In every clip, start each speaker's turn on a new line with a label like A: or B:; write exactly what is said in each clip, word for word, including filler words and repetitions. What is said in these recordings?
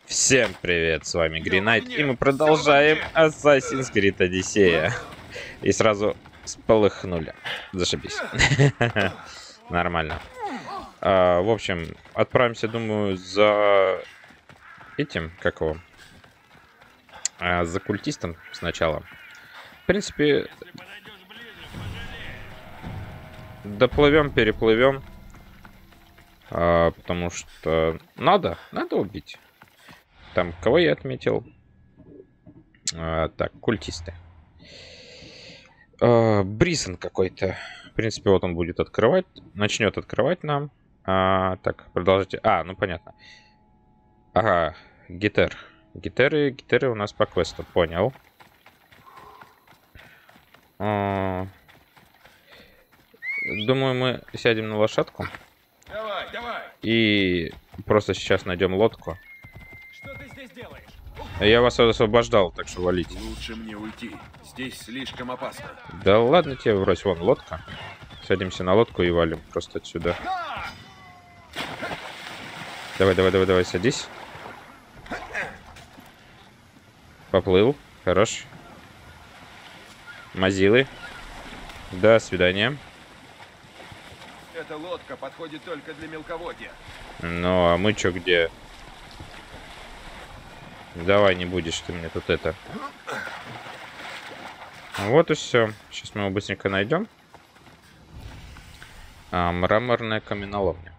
A: Всем привет, с вами Гринайт, и мы продолжаем Assassin's Creed Odyssey. И сразу сполыхнули. Зашибись. Нормально. А, в общем, отправимся, думаю, за этим, как его, а, за культистом сначала. В принципе, доплывем, переплывем. А, потому что надо, надо убить. Там, кого я отметил? А, так, культисты. А, Брисон какой-то. В принципе, вот он будет открывать. Начнет открывать нам. А, так, продолжите. А, ну понятно. Ага, гитар. Гитары, гитары у нас по квесту. Понял. А, думаю, мы сядем на лошадку.
B: Давай, давай.
A: И просто сейчас найдем лодку.
B: Что ты здесь делаешь?
A: Я вас освобождал, так что валите.
B: Лучше мне уйти. Здесь слишком опасно.
A: Да ладно тебе, врозь, вон лодка. Садимся на лодку и валим просто отсюда. Давай, давай, давай, давай, садись. Поплыл. Хорош. Мазилы. До свидания.
B: Эта лодка подходит только для мелководья.
A: Ну, а мы чё где? Давай, не будешь ты мне тут это. Вот и все. Сейчас мы его быстренько найдем. А, мраморная каменоломня.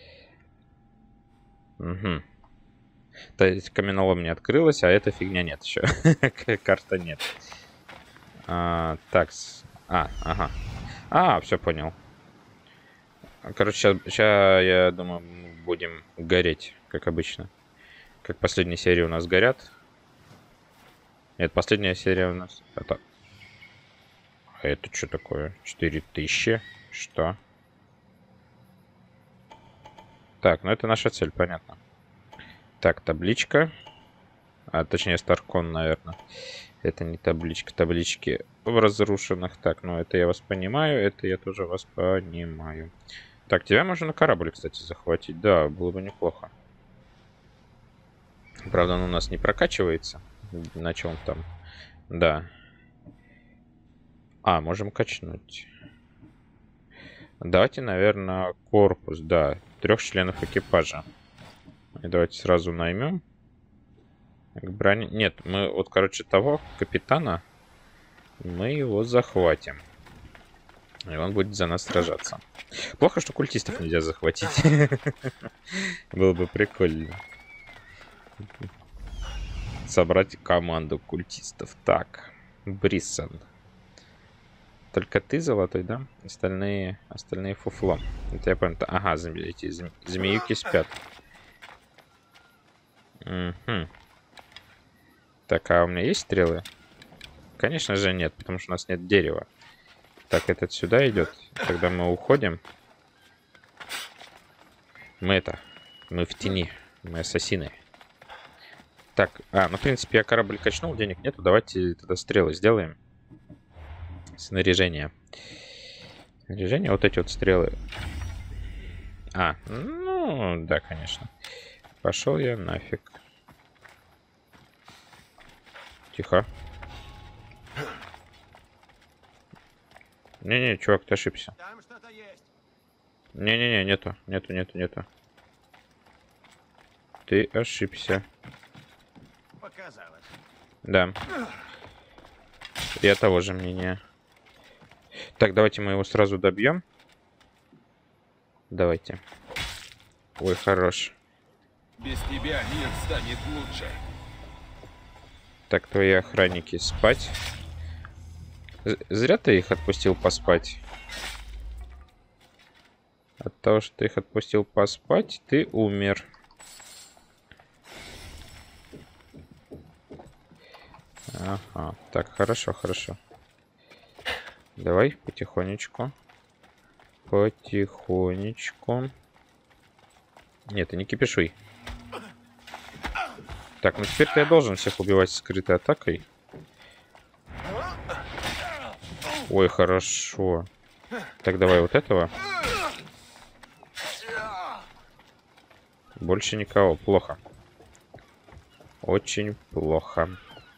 A: Угу. То есть каменоломня открылась, а эта фигня нет еще. Карта нет. А, так. А, ага. А, все понял. Короче, сейчас, сейчас, я думаю, мы будем гореть, как обычно. Как последняя серия у нас горят. Нет, последняя серия у нас... Это... А это что такое? четыре тысячи? Что? Так, ну это наша цель, понятно. Так, табличка. А, точнее, Старкон, наверное. Это не табличка. Таблички в разрушенных. Так, ну это я вас понимаю. Это я тоже вас понимаю. Так, тебя можно на корабль, кстати, захватить. Да, было бы неплохо. Правда, он у нас не прокачивается. На чем там? Да. А, можем качнуть. Давайте, наверное, корпус. Да, трех членов экипажа. И давайте сразу наймем. Брони... Нет, мы вот, короче, того капитана, мы его захватим. И он будет за нас сражаться. Плохо, что культистов нельзя захватить. Было бы прикольно. Собрать команду культистов. Так, Брисон. Только ты золотой, да? Остальные, остальные фуфло. Это я понял. Ага, эти змеюки спят. Угу. Так, а у меня есть стрелы? Конечно же нет, потому что у нас нет дерева. Так, этот сюда идет. Тогда мы уходим. Мы это... Мы в тени. Мы ассасины. Так, а, ну, в принципе, я корабль качнул, денег нету. Давайте тогда стрелы сделаем. Снаряжение. Снаряжение, вот эти вот стрелы. А, ну, да, конечно. Пошел я нафиг. Тихо. Не-не, чувак, ты ошибся.
B: Там что-то есть.
A: Не-не-не, нету, нету, нету, нету. Ты ошибся.
B: Показалось.
A: Да. Я того же мнения. Так, давайте мы его сразу добьем. Давайте. Ой, хорош.
B: Без тебя мир станет лучше.
A: Так, твои охранники спать. З- Зря ты их отпустил поспать. От того, что ты их отпустил поспать, ты умер. Ага, так, хорошо, хорошо. Давай, потихонечку. Потихонечку. Нет, ты не кипишуй. Так, ну теперь-то я должен всех убивать скрытой атакой. Ой, хорошо. Так, давай вот этого. Больше никого. Плохо. Очень плохо.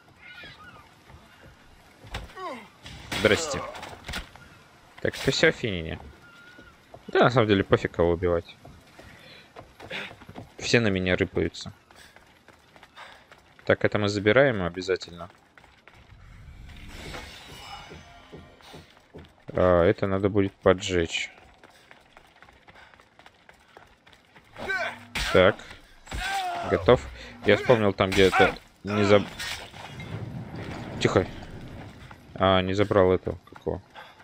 A: Здрасте. Так, это все Афинине. Да, на самом деле, пофиг кого убивать. Все на меня рыпаются. Так, это мы забираем обязательно. А, это надо будет поджечь. Так. Готов. Я вспомнил там, где это не заб... Тихо. А, не забрал этого. Какого?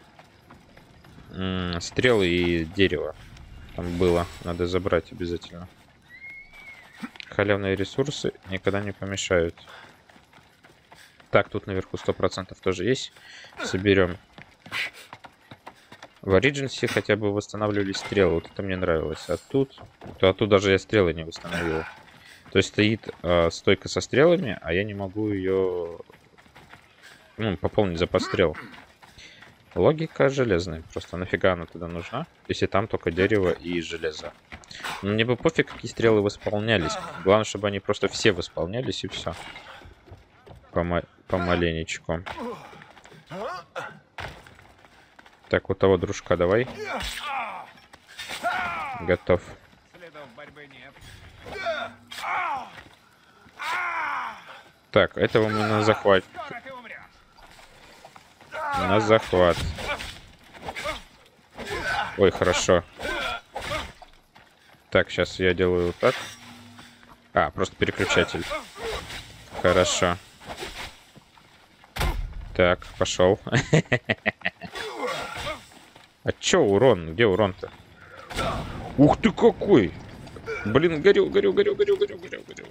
A: М-м, стрелы и дерево. Там было. Надо забрать обязательно. Халявные ресурсы никогда не помешают. Так, тут наверху сто процентов тоже есть. Соберем. В Origins хотя бы восстанавливались стрелы. Вот это мне нравилось. А тут... А тут даже я стрелы не восстановил. То есть стоит э, стойка со стрелами, а я не могу ее... Ну, пополнить запас стрел. Логика железная. Просто нафига она тогда нужна, если там только дерево и железо. Но мне бы пофиг, какие стрелы восполнялись. Главное, чтобы они просто все восполнялись, и все. Пома помаленечку. Так, вот того дружка давай. Готов.
B: Следов борьбы нет.
A: Так, этого мы на захват.
B: Скоро ты умрешь.
A: На захват. Ой, хорошо. Так, сейчас я делаю вот так. А, просто переключатель. Хорошо. Так, пошел. А чё урон? Где урон-то? Ух ты какой! Блин, горю, горю, горю, горю, горю, горю, горю.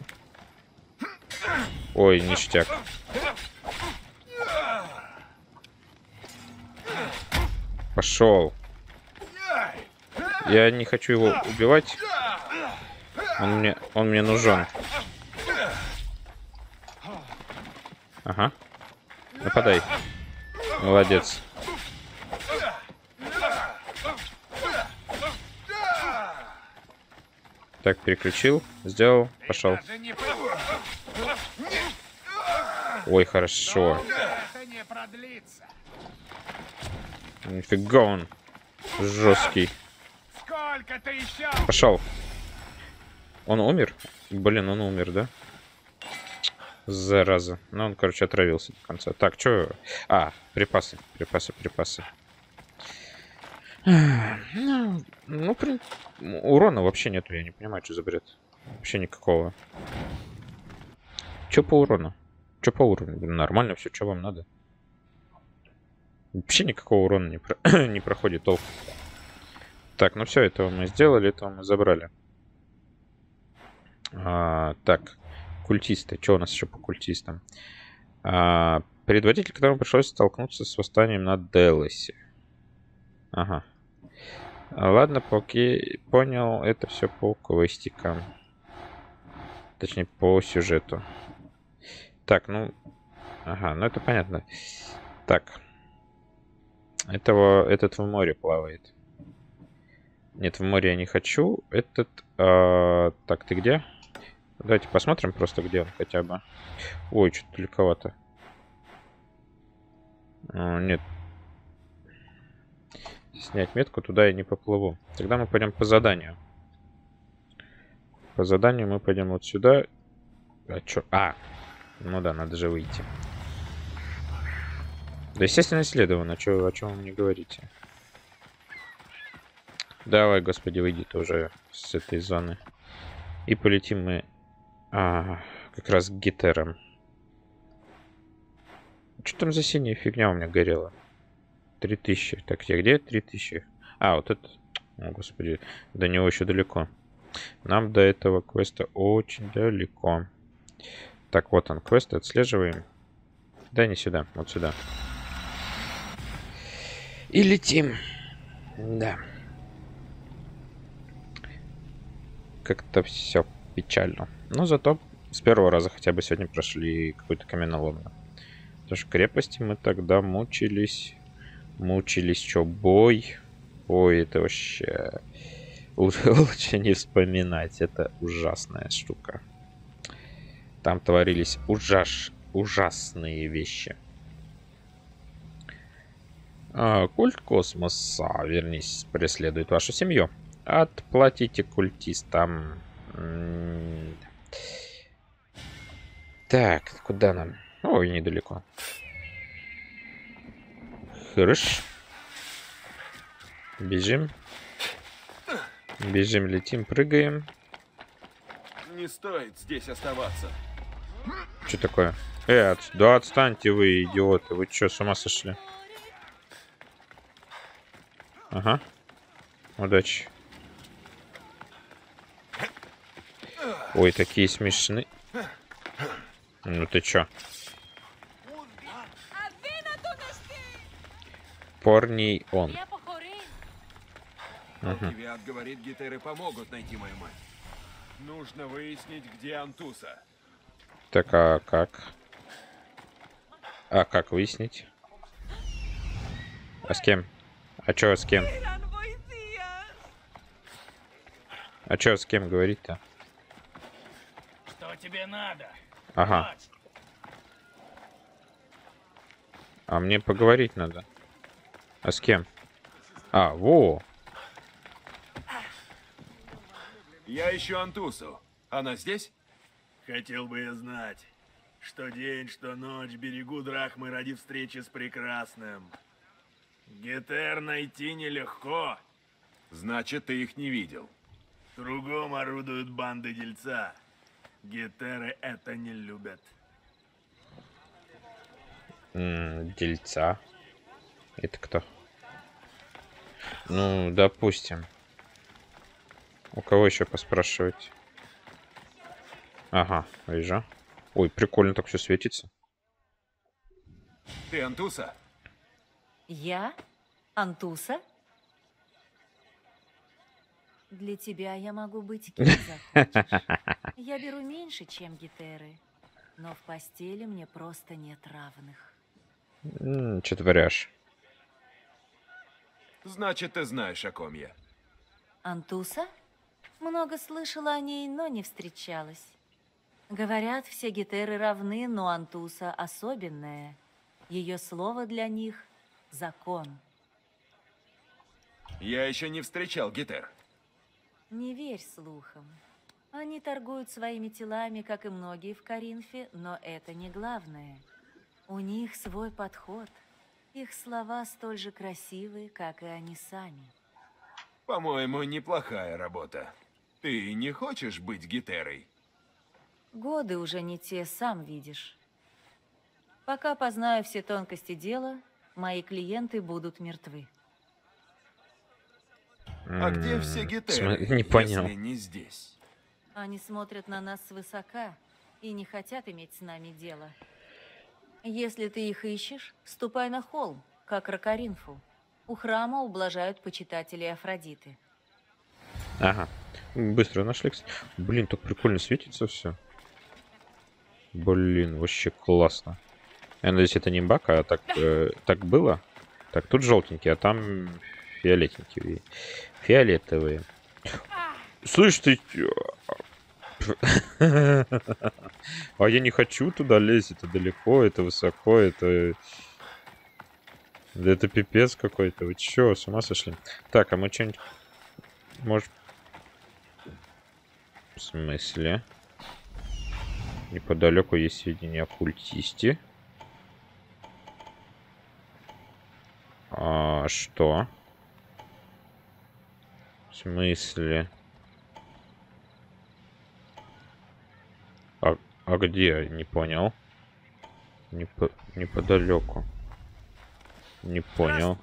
A: Ой, ништяк. Пошел. Я не хочу его убивать. Он мне, он мне нужен. Ага. Нападай. Молодец. Так, переключил, сделал, пошел. Ой, хорошо.
B: Это не продлится.
A: Нифига он жесткий.
B: Сколько ты еще?
A: Пошел. Он умер? Блин, он умер, да? Зараза. Ну, он, короче, отравился до конца. Так, что? А, припасы, припасы, припасы. Ну, ну, при... урона вообще нету, я не понимаю, что за бред. Вообще никакого. Че по урону? Че по урону? Блин, нормально все, что вам надо? Вообще никакого урона не, про... не проходит толк. Так, ну все, этого мы сделали, этого мы забрали. А, так, культисты. Что у нас еще по культистам? А, предводитель, которому пришлось столкнуться с восстанием на Делосе. Ага. Ладно, поки понял, это все по квестикам. Точнее, по сюжету. Так, ну... Ага, ну это понятно. Так. Этого, этот в море плавает. Нет, в море я не хочу. Этот... А... Так, ты где? Давайте посмотрим просто, где он хотя бы. Ой, что-то далековато. А, нет. Снять метку, туда я не поплыву. Тогда мы пойдем по заданию. По заданию мы пойдем вот сюда. А, чё? А, ну да, надо же выйти. Да, естественно, исследовано. Чё, о чем вы мне говорите? Давай, господи, выйди тоже с этой зоны. И полетим мы а, как раз к Гетерам. Что там за синяя фигня у меня горела? три тысячи. Так, я где? три тысячи. А, вот это... О, господи, до него еще далеко. Нам до этого квеста очень далеко. Так, вот он, квест, отслеживаем. Да, не сюда, вот сюда. И летим. Да. Как-то все печально. Но зато с первого раза хотя бы сегодня прошли какую-то каменоломню. Потому что в крепости мы тогда мучились... Мучились, что бой. Ой, это вообще... Лучше не вспоминать. Это ужасная штука. Там творились ужас... ужасные вещи. А, культ космоса, вернись, преследует вашу семью. Отплатите культистам. М, Так, куда нам? Ой, недалеко. Хорошо. Бежим. Бежим, летим, прыгаем.
B: Не стоит здесь оставаться.
A: Что такое? Э, от... да отстаньте вы, идиоты. Вы что, с ума сошли? Ага. Удачи. Ой, такие смешные. Ну ты чё? Порний он. Угу.
B: Алкивиад говорит, гетеры помогут найти мою мать. Нужно выяснить, где Антуса.
A: Так, а как? А как выяснить? А с кем? А чё с кем? А чё с кем говорить-то?
C: Что тебе надо?
A: Ага.
C: Ночь.
A: А мне поговорить надо. А с кем? А, во!
B: Я ищу Антусу. Она здесь?
C: Хотел бы я знать, что день, что ночь берегу драхмы ради встречи с прекрасным. Гетер найти нелегко.
B: Значит, ты их не видел.
C: Кругом орудуют банды дельца. Гетеры это не любят.
A: М, дельца. Это кто? Ну, допустим. У кого еще поспрашивать? Ага, вижу. Ой, прикольно так все светится.
B: Ты Антуса?
D: Я? Антуса? Для тебя я могу быть кем захочешь. Я беру меньше, чем гетеры, но в постели мне просто нет равных.
A: Что творишь?
B: Значит, ты знаешь, о ком я.
D: Антуса? Много слышала о ней, но не встречалась. Говорят, все гетеры равны, но Антуса особенная. Ее слово для них — закон.
B: Я еще не встречал гетер.
D: Не верь слухам. Они торгуют своими телами, как и многие в Коринфе, но это не главное. У них свой подход. Их слова столь же красивы, как и они сами.
B: По-моему, неплохая работа. Ты не хочешь быть гетерой?
D: Годы уже не те, сам видишь. Пока познаю все тонкости дела, мои клиенты будут мертвы.
B: А где все гетеры,
A: Не понял.
B: если не здесь?
D: Они смотрят на нас свысока и не хотят иметь с нами дело. Если ты их ищешь, ступай на холм, как Ракаринфу. У храма ублажают почитателей Афродиты.
A: Ага. Быстро нашли. кстати. Блин, так прикольно светится все. Блин, вообще классно. Я надеюсь, это не баг, а так, э, так было. Так, тут желтенькие, а там фиолетенькие. Фиолетовые. Слышь, ты... А я не хочу туда лезть, это далеко, это высоко, это... Да это пипец какой-то. Вы чё, с ума сошли? Так, а мы что-нибудь... Может... В смысле? Неподалеку есть сведения о культисте. А что? В смысле? А, а где? Не понял. Непо... Неподалеку. Не понял.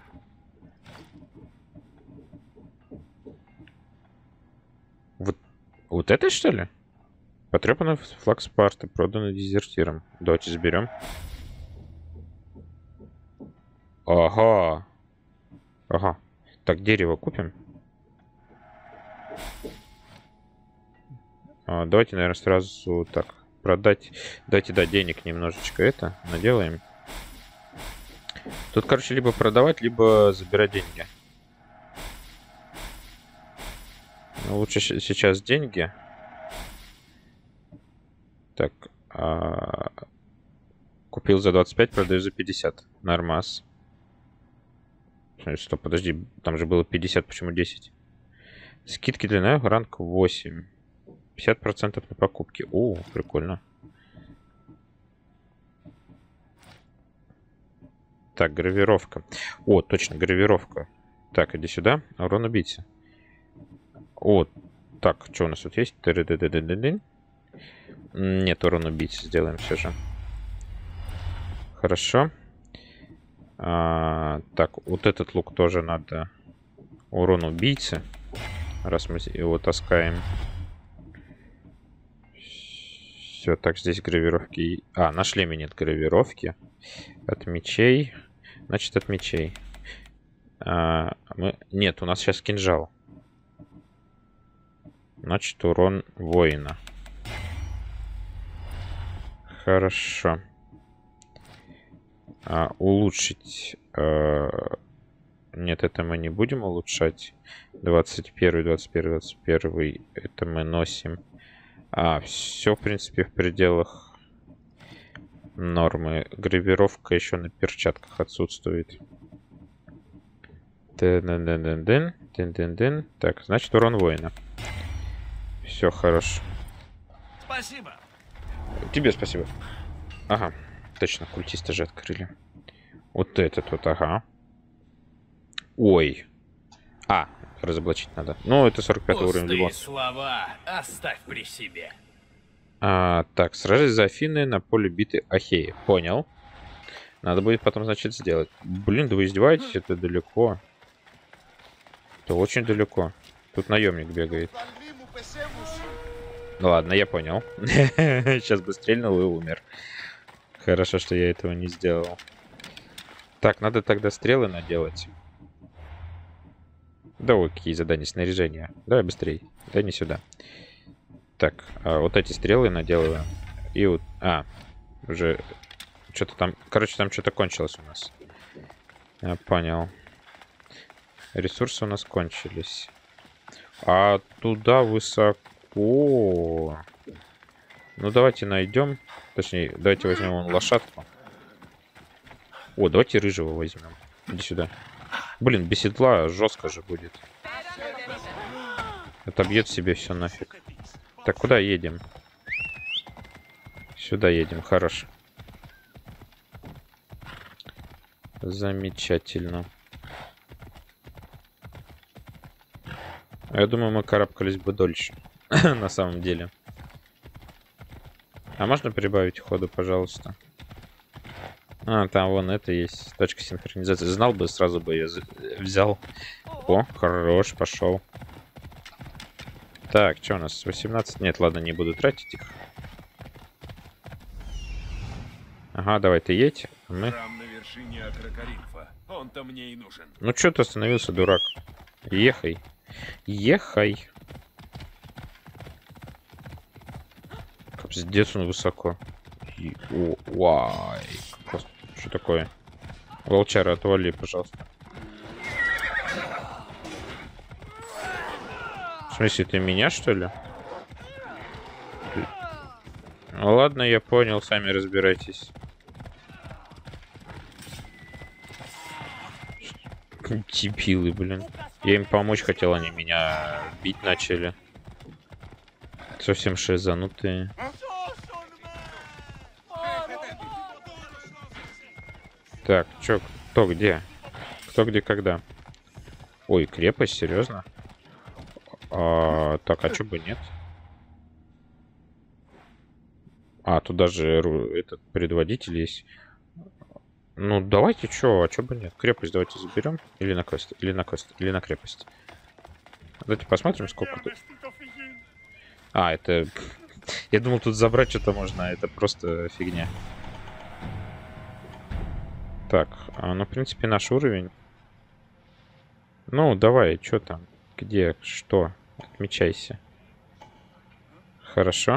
A: Вот, вот это что ли? Потрепанный флаг Спарты, проданный дезертиром. Давайте заберем. Ага. Ага. Так, дерево купим. А, давайте, наверное, сразу так продать. Давайте, да, денег немножечко это наделаем. Тут, короче, либо продавать, либо забирать деньги. Ну, лучше сейчас деньги. Так, А, купил за двадцать пять, продаю за пятьдесят. Нормас. Стоп, подожди, там же было пятьдесят, почему десять? Скидки длина, ранг восемь. пятьдесят процентов на покупки. О, прикольно. Так, гравировка. О, точно, гравировка. Так, иди сюда. Урон убийцы. О, так, что у нас тут есть? Нет, урон убийцы сделаем все же. Хорошо. А, так, вот этот лук тоже надо. Урон убийцы. Раз мы его таскаем. Все, так, здесь гравировки. А, на шлеме нет гравировки. От мечей. Значит, от мечей. А, мы... Нет, у нас сейчас кинжал. Значит, урон воина. Хорошо. А, улучшить... А... Нет, это мы не будем улучшать. двадцать первый, двадцать первый, двадцать первый. Это мы носим. А, все, в принципе, в пределах нормы. Гравировка еще на перчатках отсутствует. Дын-дын-дын-дын. Дын-дын-дын. Так, значит, урон воина. Все хорошо.
C: Спасибо.
A: Тебе спасибо. Ага, точно, культисты же открыли. Вот этот вот, ага. Ой. А, разоблачить надо. Ну, это сорок пятый уровень любого.
C: Слова оставь при себе.
A: А, так, сражаясь за Афины на поле биты Ахеи. Понял. Надо будет потом, значит, сделать. Блин, да вы издеваетесь? Это далеко. Это очень далеко. Тут наемник бегает. Ну ладно, я понял. Сейчас бы стрельнул и умер. Хорошо, что я этого не сделал. Так, надо тогда стрелы наделать. Да, ой, какие задания, снаряжения. Давай быстрей. Да не сюда. Так, а вот эти стрелы наделываем. И вот... А, уже... Что-то там... Короче, там что-то кончилось у нас. Я понял. Ресурсы у нас кончились. А туда высоко... Ну, давайте найдем. Точнее, давайте возьмем вон лошадку. О, давайте рыжего возьмем. Иди сюда. Блин, без седла жестко же будет. Отобьет себе все нафиг. Так, куда едем? Сюда едем, хорошо. Замечательно. Я думаю, мы карабкались бы дольше. На самом деле. А можно прибавить ходу, пожалуйста? А, там вон это есть. Точка синхронизации. Знал бы, сразу бы ее взял. О, хорош, пошел. Так, что у нас? восемнадцать? Нет, ладно, не буду тратить их. Ага, давай ты едь. А мы...
B: Храм на вершине Акрокаринфа. Он-то мне и нужен.
A: Ну что ты остановился, дурак? Ехай. Ехай. Капздец, он высоко. И... О, вай. Что такое? Волчара, отвали, пожалуйста. В смысле, ты меня, что ли? Ну, ладно, я понял, сами разбирайтесь. Дебилы, блин. Я им помочь хотел, они меня бить начали. Совсем шизанутые. Так, чё, кто где? Кто где когда? Ой, крепость, серьезно? А, так, а чё бы нет? А, тут даже этот предводитель есть. Ну, давайте, чё, а чё бы нет? Крепость давайте заберем. Или на квест, или на квест, или на крепость. Давайте посмотрим, сколько тут. А, это... Я думал, тут забрать что-то можно, а это просто фигня. Так, а, ну, в принципе, наш уровень. Ну, давай, что там? Где? Что? Отмечайся. Хорошо.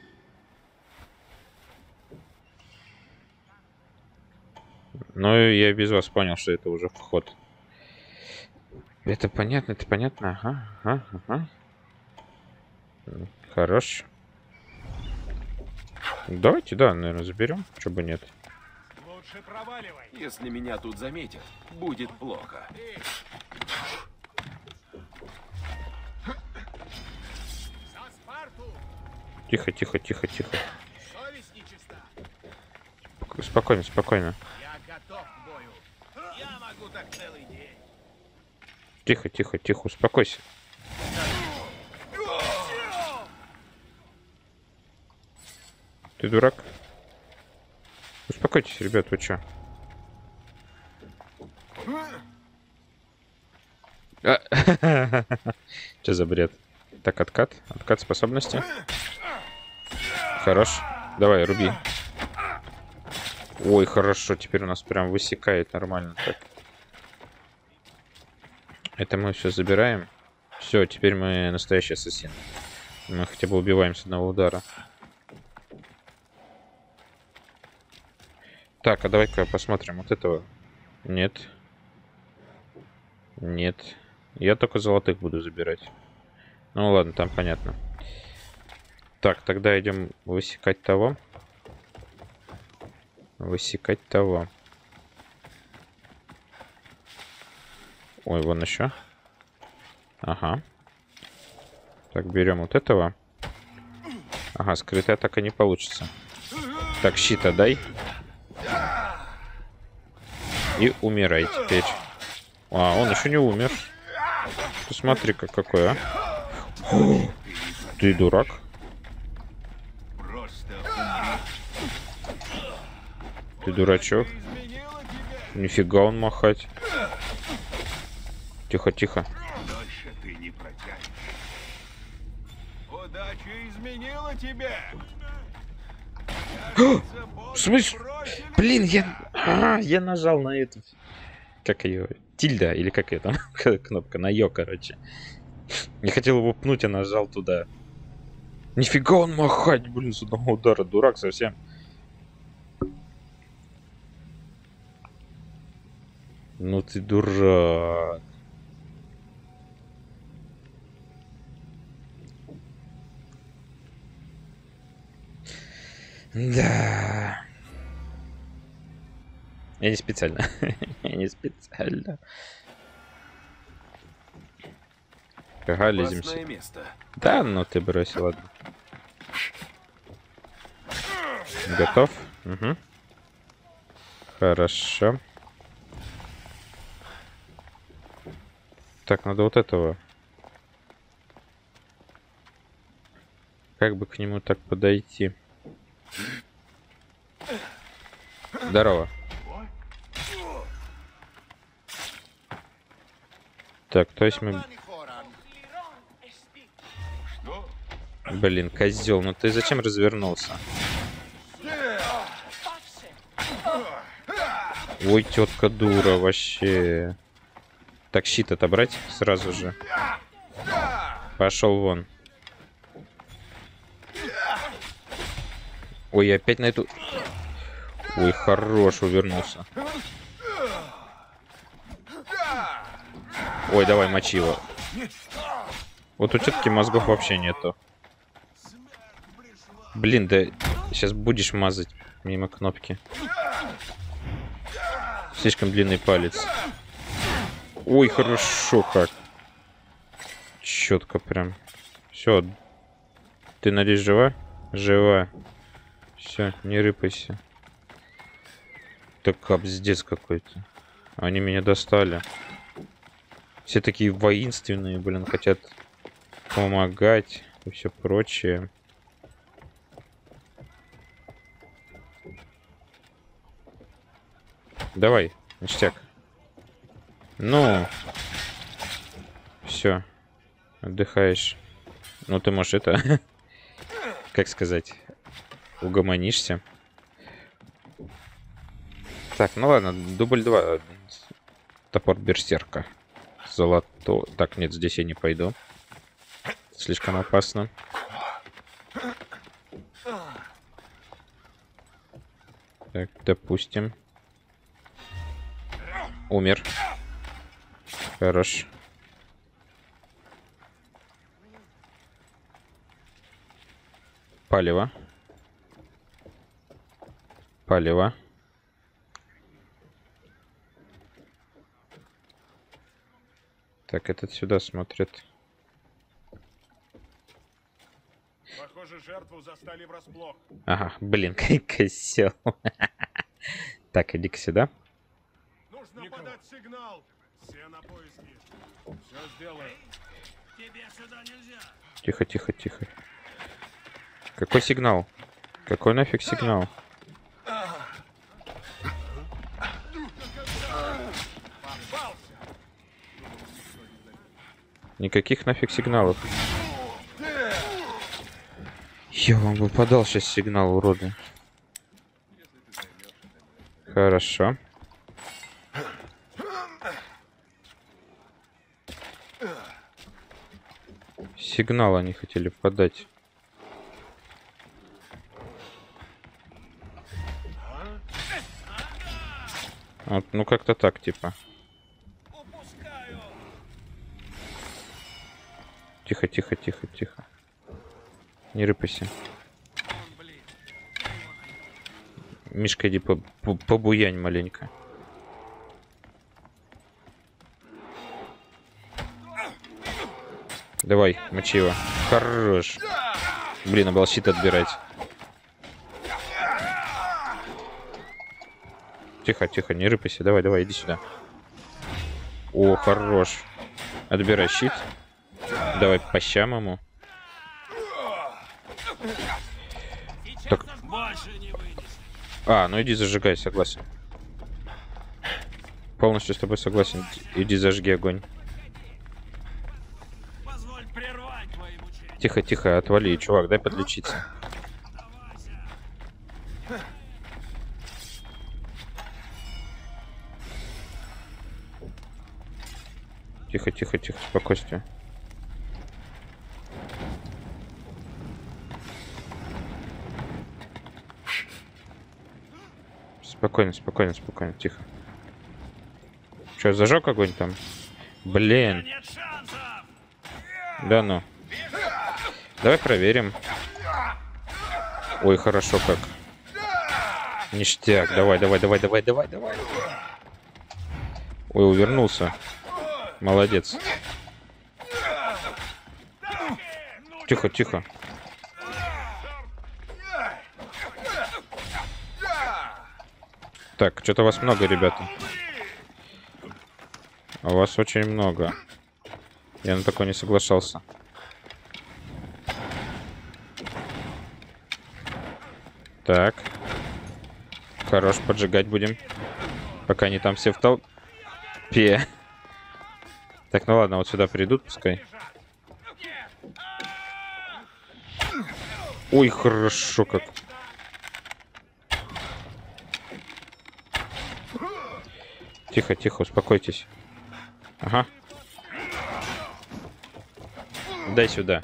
A: Ну, я без вас понял, что это уже вход. Это понятно, это понятно. Ага, ага, ага. Хорош. Давайте, да, наверное, заберем. Чего бы нет.
C: Лучше проваливай.
B: Если меня тут заметят, будет плохо.
C: За Спарту!
A: Тихо, тихо, тихо, тихо.
C: Совесть нечиста.
A: Спокойно, спокойно.
C: Я готов к бою. Я могу так целый день.
A: Тихо, тихо, тихо, успокойся. Ты дурак? Успокойтесь, ребят, вы чё? Что за бред? Так, откат. Откат способности. Хорош. Давай, руби. Ой, хорошо. Теперь у нас прям высекает нормально. Так. Это мы все забираем. Все, теперь мы настоящий ассасин. Мы хотя бы убиваем с одного удара. Так, а давай-ка посмотрим вот этого. Нет. Нет. Я только золотых буду забирать. Ну ладно, там понятно. Так, тогда идем высекать того. Высекать того. Ой, вон еще. Ага. Так, берем вот этого. Ага, скрытая атака не получится. Так, щит отдай. И умирай теперь. А, он еще не умер. Посмотри-ка какой, а. О, ты дурак. Ты дурачок. Нифига он махать. Тихо, тихо.
B: Дальше ты не протянешь. Удача изменила тебя.
A: В смысле? Блин, я... А, я нажал на эту... Как ее? Тильда, или как ее там? Кнопка, на Ё, короче. Не хотел его пнуть, а нажал туда. Нифига он махать, блин, с одного удара. Дурак совсем. Ну ты дурак. Да. Я не специально. Я не специально. Ага, леземся.
B: Опасное место.
A: Да, ну ты бросил, ладно. Готов? Угу. Хорошо. Так, надо вот этого. Как бы к нему так подойти? Здорово. Так, то есть мы...
B: Что?
A: Блин, козел, ну ты зачем развернулся? Ой, тетка дура вообще. Так, щит отобрать сразу же. Пошел вон. Ой, опять на эту... Ой, хорош, увернулся. Ой, давай, мочи его. Вот у тетки мозгов вообще нету. Блин, да сейчас будешь мазать мимо кнопки. Слишком длинный палец. Ой, хорошо как. Четко прям. Все. Ты, надеюсь, жива? Жива. Все, не рыпайся. Так капздец какой-то. Они меня достали. Все такие воинственные, блин, хотят помогать и все прочее. Давай, ништяк. Ну. Все. Отдыхаешь. Ну, ты можешь это... Как сказать? Угомонишься. Так, ну ладно, дубль два. Топор берсерка. Золото... Так, нет, здесь я не пойду. Слишком опасно. Так, допустим. Умер. Хорош. Палево. палево. Так, этот сюда смотрит.
C: Похоже, жертву застали врасплох.
A: Ага, блин, косел. Так, иди-ка сюда.
C: Нужно подать сигнал. Все на поиски. Все сделаю. Тебе сюда нельзя.
A: Тихо, тихо, тихо. Какой сигнал? Какой нафиг сигнал? Никаких нафиг сигналов. Я вам бы подал сейчас сигнал, уроды. Хорошо. Сигнал они хотели подать. Вот, ну как-то так, типа. Тихо, тихо, тихо, тихо. Не рыпайся. Мишка, иди по по побуянь маленько. Давай, мочи его. Хорош. Блин, надо было щит отбирать. Тихо, тихо, не рыпайся. Давай, давай, иди сюда. О, хорош. Отбирай щит. Давай по щам ему. Так. А, ну иди зажигай, согласен. Полностью с тобой согласен. Иди зажги огонь. Тихо, тихо, отвали, чувак, дай подлечиться. Тихо, тихо, тихо, спокойствие. Спокойно, спокойно, спокойно, тихо. Че, зажег огонь там? Блин. Да ну. Давай проверим. Ой, хорошо как. Ништяк. Давай, давай, давай, давай, давай, давай. Ой, увернулся. Молодец. Тихо, тихо. Так, что-то вас много, ребята. А вас очень много. Я на такое не соглашался. Так. Хорош, поджигать будем. Пока они там все в толпе. Так, ну ладно, вот сюда придут, пускай. Ой, хорошо как. Тихо, тихо, успокойтесь. Ага. Дай сюда.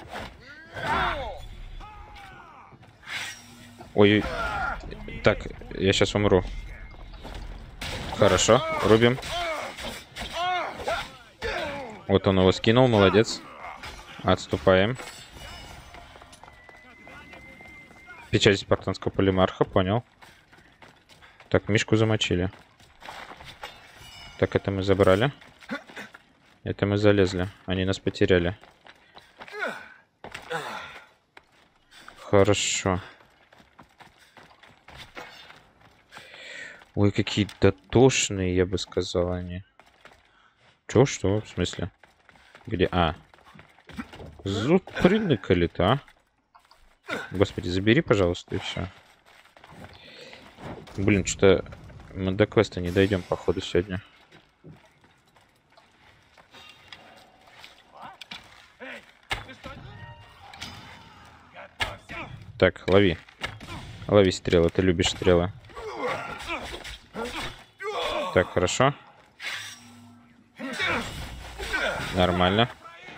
A: Ой, так, я сейчас умру. Хорошо, рубим. Вот он его скинул, молодец. Отступаем. Печать спартанского полимарха, понял. Так, Мишку замочили. Так, это мы забрали. Это мы залезли. Они нас потеряли. Хорошо. Ой, какие дотошные, я бы сказал, они. Чё, что? В смысле? Где? А. Зуб приныкали-то, а? Господи, забери, пожалуйста, и все. Блин, что-то мы до квеста не дойдем, походу, сегодня. Так, лови. Лови стрелы, ты любишь стрелы. Так, хорошо. Нормально.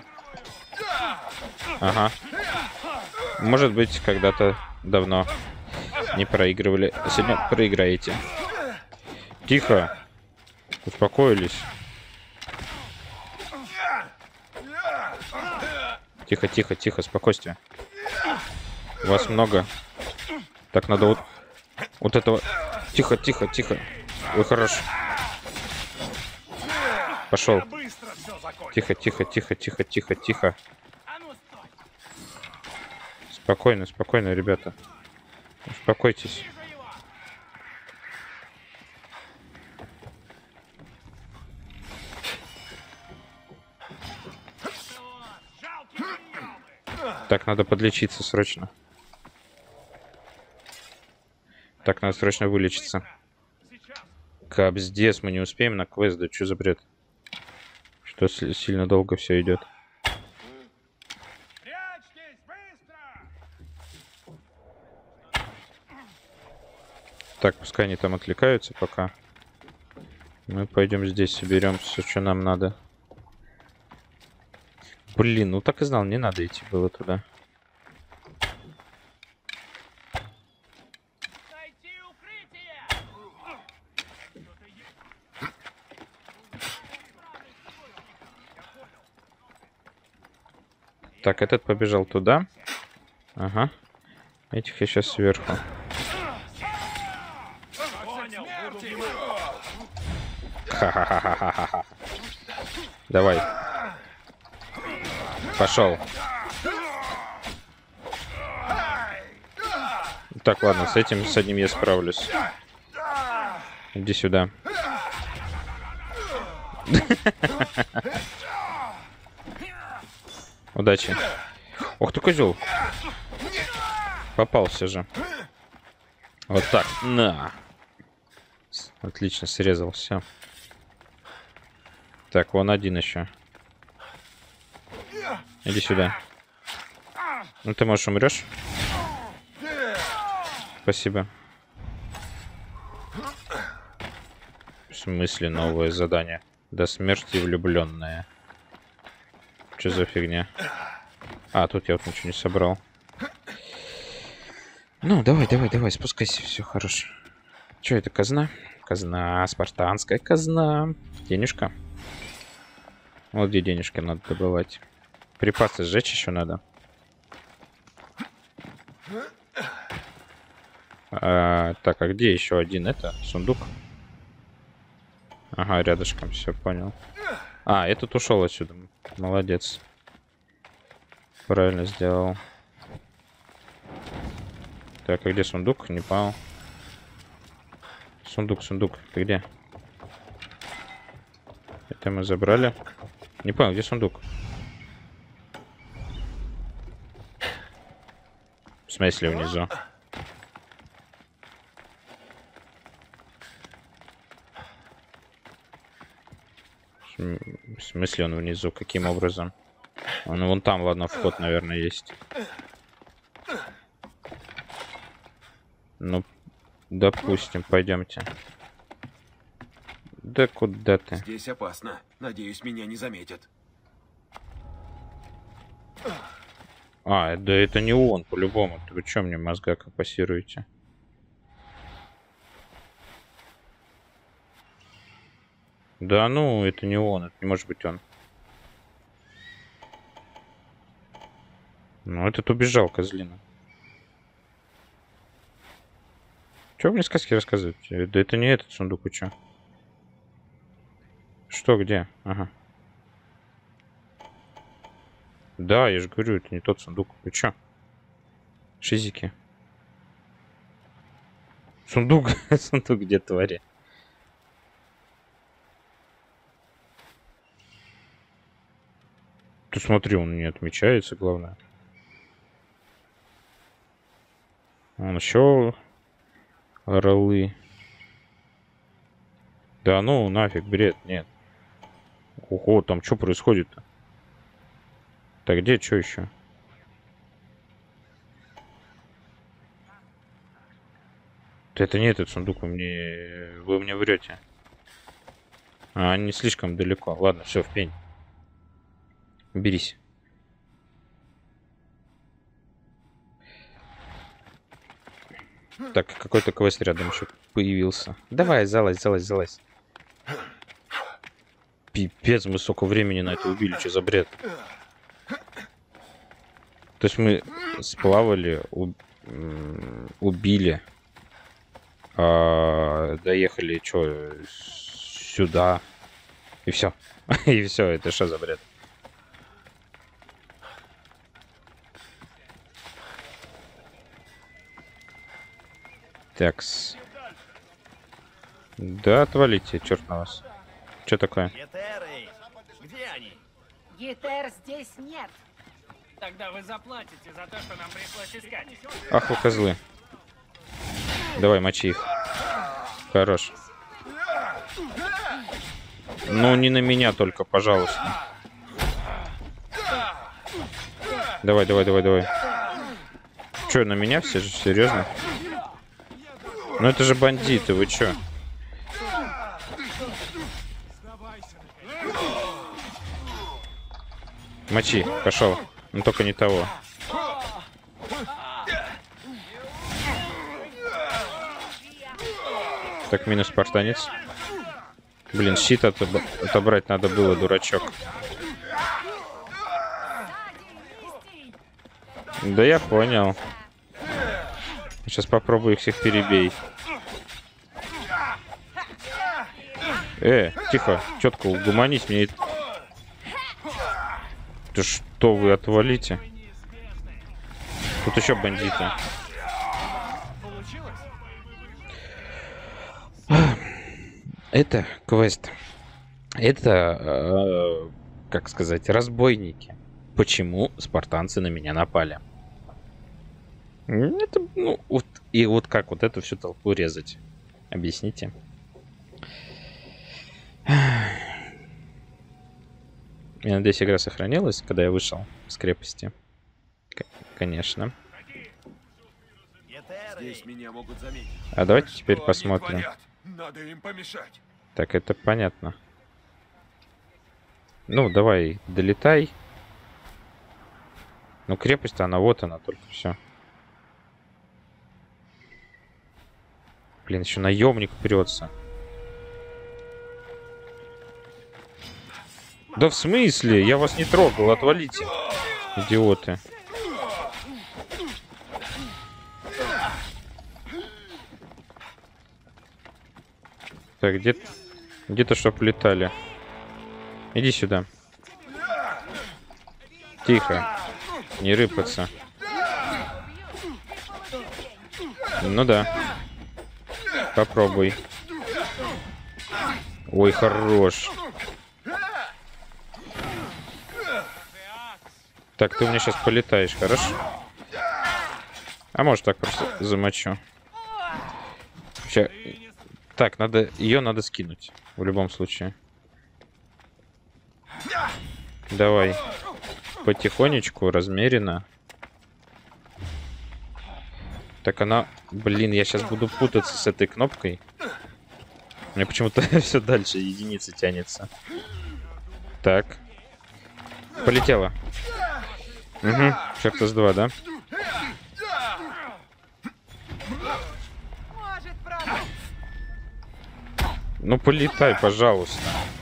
A: Ага. Может быть, когда-то давно не проигрывали. А сегодня проиграете. Тихо. Успокоились. Тихо, тихо, тихо, спокойствие. Вас много. Так, надо вот, вот этого Тихо, тихо, тихо. Ой, хорош. Пошел. Тихо, тихо, тихо, тихо, тихо, тихо. Спокойно, спокойно, ребята. Успокойтесь. Так, надо подлечиться срочно. Так, надо срочно вылечиться. Капздец, мы не успеем на квест, да что за бред? Что сильно долго все идет. Так, пускай они там отвлекаются пока. Мы пойдем здесь соберем все, что нам надо. Блин, ну так и знал, не надо идти было туда. Так, этот побежал туда. Ага. Этих я сейчас сверху. Ха-ха-ха-ха-ха-ха. Давай. Пошел. Так, ладно, с этим, с одним я справлюсь. Иди сюда. Удачи. Ох ты, козел. Попался же. Вот так. На. Отлично, срезал все. Так, вон один еще. Иди сюда. Ну ты, можешь, умрешь? Спасибо. В смысле новое задание? До смерти влюбленная. Что за фигня? А, тут я вот ничего не собрал. Ну, давай, давай, давай, спускайся, все хорошо. Что это, казна? Казна, спартанская казна. Денежка. Вот где денежки надо добывать. Припасы сжечь еще надо. А, так, а где еще один? Это сундук? Ага, рядышком, все понял. А, этот ушел отсюда. Молодец. Правильно сделал. Так, а где сундук? Не понял. Сундук, сундук. Ты где? Это мы забрали. Не понял, где сундук? В смысле внизу? В смысле он внизу? Каким образом? Он вон там, ладно, вход, наверное, есть. Ну, допустим, пойдемте. Да куда ты?
B: Здесь опасно. Надеюсь, меня не заметят.
A: А, да это не он, по-любому. Вы что мне мозга капассируете? Да ну, это не он, это не может быть он. Ну, этот убежал, козлина. Чего вы мне сказки рассказываете? Да это не этот сундук, вы чё? Что, где? Ага. Да, я же говорю, это не тот сундук. Вы чё? Шизики. Сундук? Сундук где, твари? Ты смотри, он не отмечается, главное. Он еще роллы. Да ну, нафиг, бред, нет. Ого, там что происходит-то? Так, где, что еще? Это не этот сундук, вы мне... Вы мне врете. А, они слишком далеко. Ладно, все, в пень. Берись. Так, какой-то квест рядом еще появился. Давай, залазь, залазь, залазь. Пипец, мы столько времени на это убили, что за бред? То есть мы сплавали, уб... убили, А, доехали, что, сюда. И все. И все, это что за бред? Такс. Да, отвалите, черт на вас. Что такое?
C: Гетеры! Где они?
E: Гетер здесь нет.
F: Тогда вы заплатите за то, что нам пришлось искать.
A: Ах вы козлы. Давай, мочи их. Хорош. Ну, не на меня только, пожалуйста. Давай, давай, давай, давай. Че, на меня все же? Серьезно? Ну это же бандиты, вы чё? Мочи, пошел. Ну только не того. Так, минус спартанец. Блин, щит отоб... отобрать надо было, дурачок. Да я понял. Сейчас попробую их всех перебей. Э, тихо, четко угомонись, мне... Да что вы, отвалите. Тут еще бандиты. Это квест. Это, э, как сказать, разбойники. Почему спартанцы на меня напали? Это, ну, вот, и вот как вот эту всю толпу резать? Объясните. Я надеюсь, игра сохранилась, когда я вышел с крепости. К конечно.
B: Здесь меня могут заметить.
A: А давайте
B: Что
A: теперь
B: они
A: посмотрим.
B: творят? Надо им помешать.
A: Так, это понятно. Ну, давай, долетай. Ну, крепость-то она, вот она, только все. Блин, еще наемник прется. Да в смысле? Я вас не трогал, отвалите. Идиоты. Так, где-то, где-то чтоб летали. Иди сюда. Тихо. Не рыпаться. Ну да. Попробуй. Ой, хорош. Так, ты у меня сейчас полетаешь, хорошо? А может так просто замочу. Сейчас. Так, надо, ее надо скинуть. В любом случае. Давай. Потихонечку, размеренно. Так она... Блин, я сейчас буду путаться с этой кнопкой. У меня почему-то все дальше единицы тянется. Так. Полетела. Угу. Черт с два, да? Ну полетай, пожалуйста.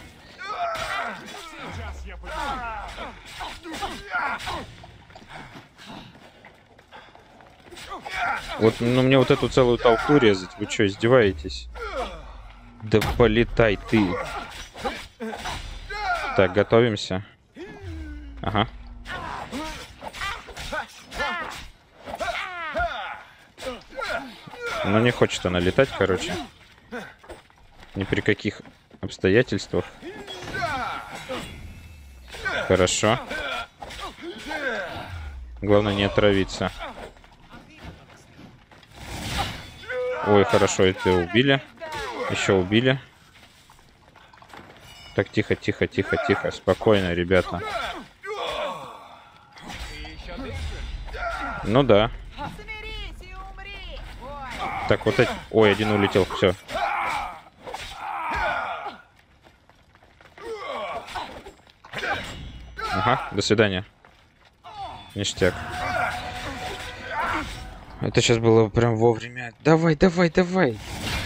A: Вот, ну мне вот эту целую толпу резать. Вы что, издеваетесь? Да полетай ты. Так, готовимся. Ага. Ну не хочет она летать, короче. Ни при каких обстоятельствах. Хорошо. Главное не отравиться. Ой, хорошо, это убили. Еще убили. Так, тихо, тихо, тихо, тихо. Спокойно, ребята. Ну да. Так, вот эти... Ой, один улетел, все. Ага, до свидания. Ништяк. Это сейчас было прям вовремя. Давай, давай, давай.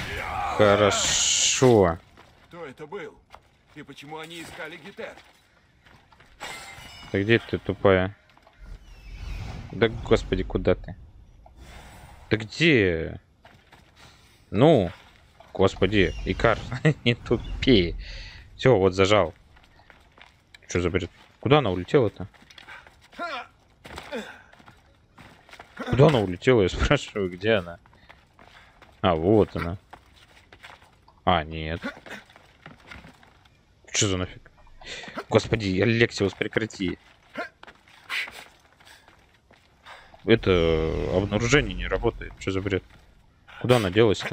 A: Хорошо.
B: Кто это был? И почему они искали Гетер?
A: Да где ты, тупая? Да господи, куда ты? Да где? Ну, господи, Икар, не тупи. Все, вот зажал. Что за бред? Куда она улетела-то? Куда она улетела? Я спрашиваю, где она? А, вот она. А, нет. Что за нафиг? Господи, Алексиус, прекрати. Это обнаружение не работает. Что за бред? Куда она делась-то?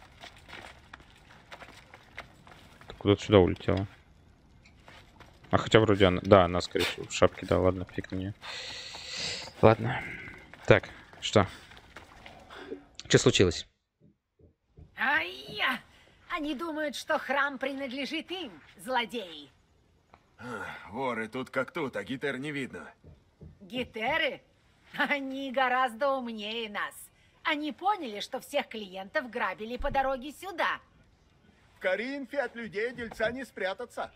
A: Куда-то сюда улетела. А хотя вроде она... Да, она, скорее всего, в шапке. Да, ладно, фиг на нее. Ладно. Так, что? Что случилось?
E: Ай-я! Они думают, что храм принадлежит им, злодеи.
B: Воры тут как тут, а гитер не видно.
E: Гетеры? Они гораздо умнее нас. Они поняли, что всех клиентов грабили по дороге сюда.
C: В Коринфе от людей дельца не спрятаться.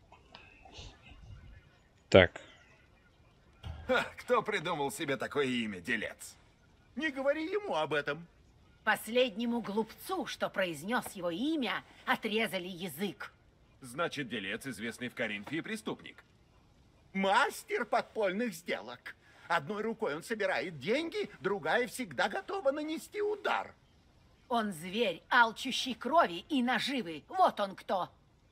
A: Так.
B: Ха, кто придумал себе такое имя, делец?
C: Не говори ему об этом.
E: Последнему глупцу, что произнес его имя, отрезали язык.
B: Значит, делец, известный в Коринфе, и преступник.
C: Мастер подпольных сделок. Одной рукой он собирает деньги, другая всегда готова нанести удар.
E: Он зверь, алчущий крови и наживы. Вот он кто.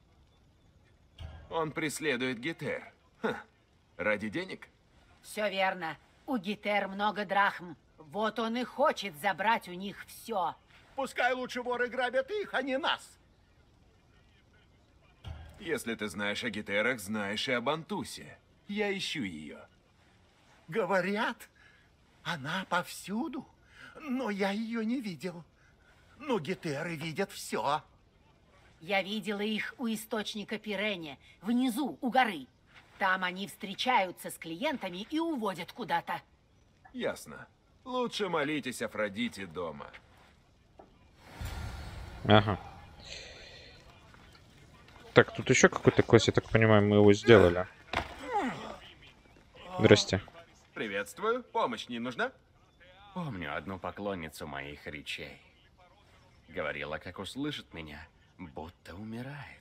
B: Он преследует гитер. Ха, ради денег?
E: Все верно. У Гетер много драхм. Вот он и хочет забрать у них все.
C: Пускай лучше воры грабят их, а не нас.
B: Если ты знаешь о гитерах, знаешь и об Антусе. Я ищу ее.
C: Говорят, она повсюду, но я ее не видел. Но гетеры видят все.
E: Я видела их у источника Пирене, внизу, у горы. Там они встречаются с клиентами и уводят куда-то.
B: Ясно. Лучше молитесь Афродите дома.
A: Ага. Так, тут еще какой-то квест, я так понимаю, мы его сделали. Здрасте.
B: Приветствую. Помощь не нужна?
G: Помню одну поклонницу моих речей. Говорила, как услышит меня, будто умирает.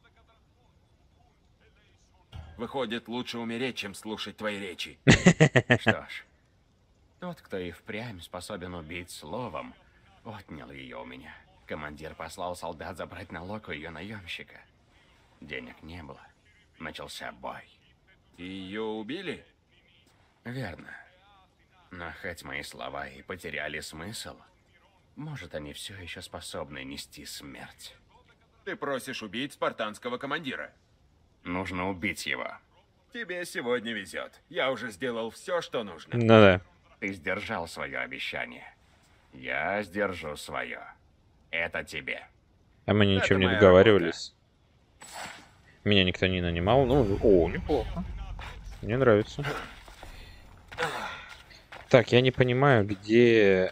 B: Выходит, лучше умереть, чем слушать твои речи.
G: Что ж, тот, кто и впрямь способен убить словом, отнял ее у меня. Командир послал солдат забрать налог у ее наемщика. Денег не было. Начался бой.
B: И ее убили?
G: Верно. Но хоть мои слова и потеряли смысл, может, они все еще способны нести смерть.
B: Ты просишь убить спартанского командира.
G: Нужно убить его.
B: Тебе сегодня везет. Я уже сделал все, что нужно.
A: Ну да.
G: Ты сдержал свое обещание. Я сдержу свое. Это тебе.
A: А мы ничем
B: Это
A: не
B: моя
A: договаривались. Меня никто не нанимал. Ну, о, неплохо. Мне нравится. Так, я не понимаю, где...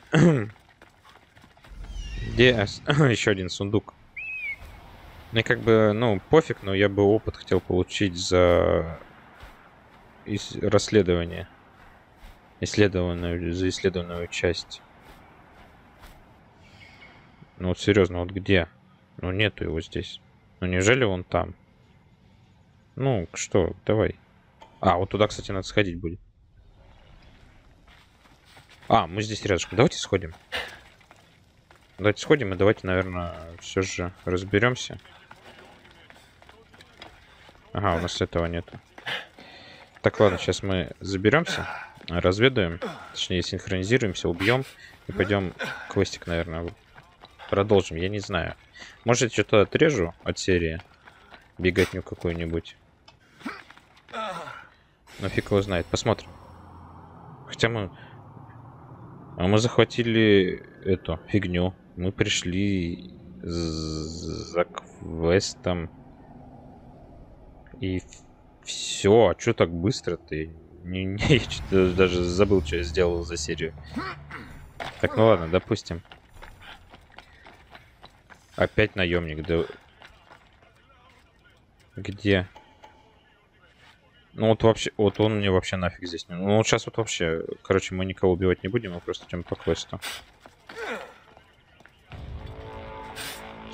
A: где еще один сундук. Мне как бы, ну, пофиг, но я бы опыт хотел получить за ис... расследование. Исследованную, за исследованную часть. Ну вот серьезно, вот где? Ну нету его здесь. Ну неужели он там? Ну, что, давай. А, вот туда, кстати, надо сходить будет. А, мы здесь рядышком. Давайте сходим. Давайте сходим и давайте, наверное, все же разберемся. Ага, у нас этого нету. Так, ладно, сейчас мы заберемся, разведаем, точнее, синхронизируемся, убьем и пойдем квестик, наверное, продолжим. Я не знаю. Может, что-то отрежу от серии, беготню какую-нибудь. Но фиг его знает. Посмотрим. Хотя мы... А мы захватили эту фигню. Мы пришли за квестом. И все. А что так быстро-то? Не, не, я что-то даже забыл, что я сделал за серию. Так, ну ладно, допустим. Опять наемник. Да... Где? Ну вот вообще, вот он мне вообще нафиг здесь не... Ну вот сейчас вот вообще, короче, мы никого убивать не будем, мы просто идем по квесту.